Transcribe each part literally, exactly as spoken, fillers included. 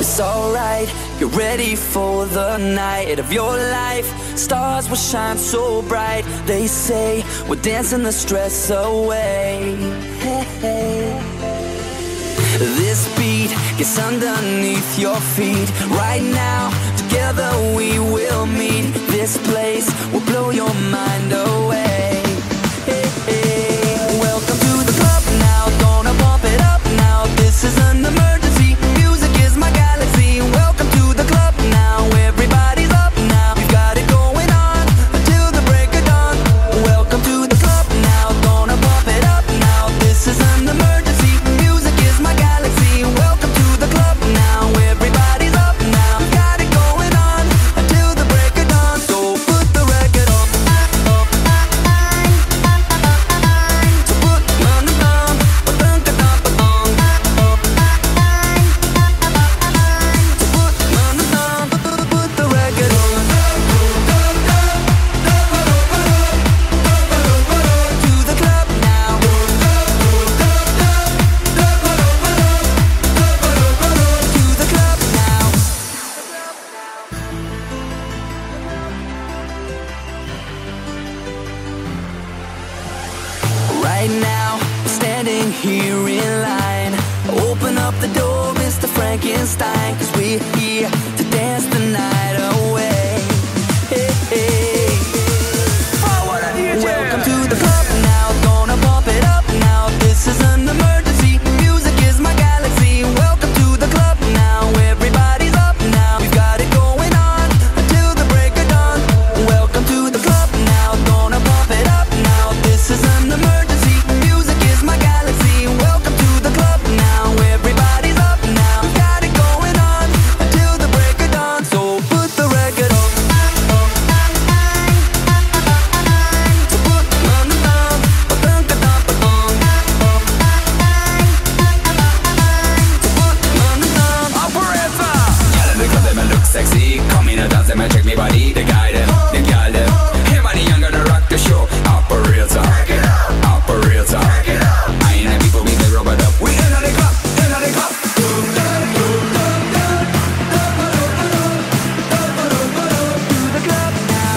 it's alright. Get ready for the night of your life. Stars will shine so bright. They say we're dancing the stress away. Hey, hey. This beat gets underneath your feet. Right now, together we will meet. This place will blow your mind away. Hey, hey. Welcome to the club now, gonna bump it up now. This is an emergency, music is my galaxy. Welcome to the club now, everybody's up now. We've got it going on until the break of dawn. Welcome to the club now, gonna bump it up now. This is an emergency, music is my galaxy. Welcome to the club now, everybody's up now. We've got it going on until the break of dawn. So put the record on. So put on the thumb, but dunk a dump a thong. So put on the thumb, put the record on. To the club now. To the club now. Right now, standing here in line. Open up the door, Mister Frankenstein, 'cause we're here to dance the night away. Hey, hey. Welcome to the club now, gonna bump it up now. This is an emergency, music is my galaxy. Welcome to the club now, everybody's up now. We've got it going on until the break of dawn. Welcome to the club now, gonna bump it up now. This is an emergency, music is my galaxy. Welcome to the club now, everybody's up now. We've got it going on until the break of dawn. So put the record on. So put on the thumb, but dunk a dump a thong. So put on the thumb. Operator! Y'all in the club, them look sexy. Come in and dance, them and check me body. The guy them, the girl them. Him and the young gonna rock the show. Operator, operator. I ain't the people we can rub it up. We in the club, in the club. To the club now.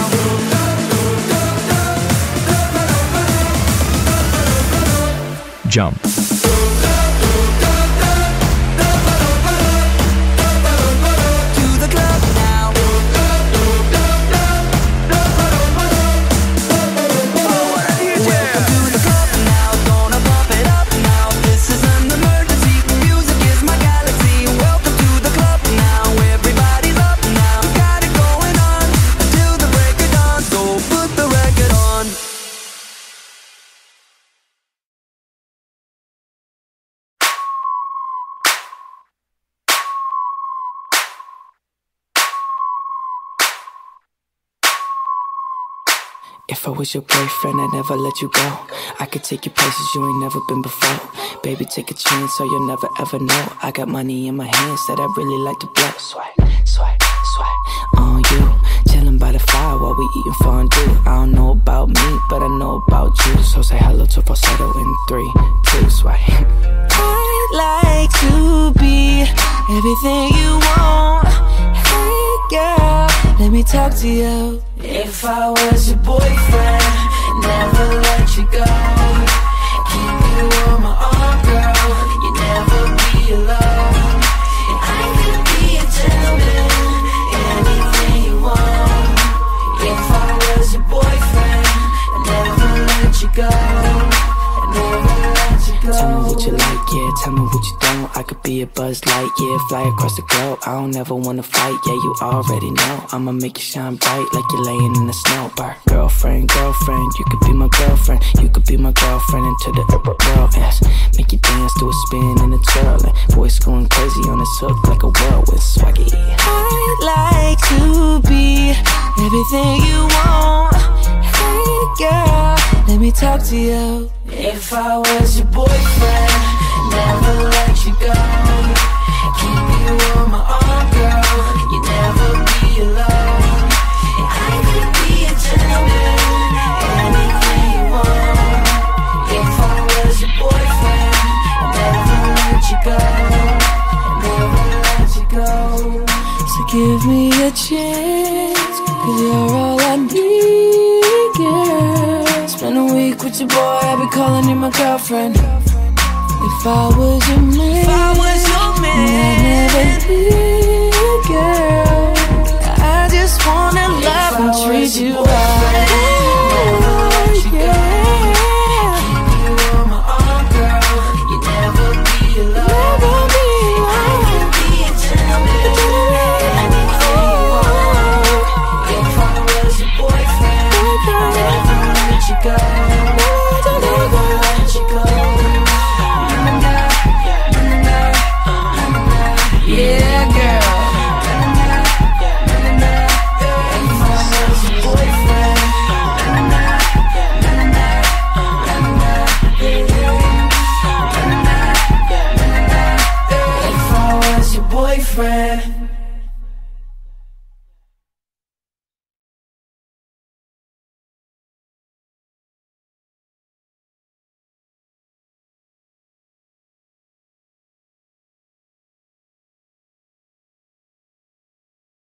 Jump. To the club now. Welcome to the club now, gonna bump it up now. This is an emergency, music is my galaxy. Welcome to the club now, everybody's up now. Got it going on until the break of dawn. So put the record on. If I was your boyfriend, I'd never let you go. I could take you places you ain't never been before. Baby, take a chance so you'll never ever know. I got money in my hands that I really like to blow. Swipe, swipe, swipe on you. Chilling by the fire while we eating fondue. I don't know about me, but I know about you. So say hello to falsetto in three, two, swipe. I'd like to be everything you want. Hey girl, let me talk to you. If I was your boyfriend, never let you go. Keep you on my arm, girl. You never be alone. And I could be a gentleman, anything you want. If I was your boyfriend, never let you go. Never let you go. Tell me what you like, yeah. Tell me what you don't. I could be a Buzz Lightyear, fly across the globe. I don't ever wanna fight, yeah, you already know. I'ma make you shine bright like you're laying in the snow. Bar. Girlfriend, girlfriend, you could be my girlfriend. You could be my girlfriend into the world, yes. Make you dance to a spin and a twirl, and voice going crazy on this hook like a whirlwind swaggy. I'd like to be everything you want. Hey girl, let me talk to you. If I was your boyfriend, never let you go. Keep you on my arm, girl. You never be alone. And I could be a gentleman, anything you want. If I was your boyfriend, never let you go. Never let you go. music with your boy, I'd be calling you my girlfriend. If I was your man, if I was your man, I'd never leave, girl. I just wanna love and treat you right. Oh, yeah. Keep you on my arm, girl. You never be alone. Never be alone. I can be a gentleman. Anything you want. If I was your boyfriend, I'd never let you go. Never let you go. Yeah, girl. If I was your boyfriend, if I was your boyfriend.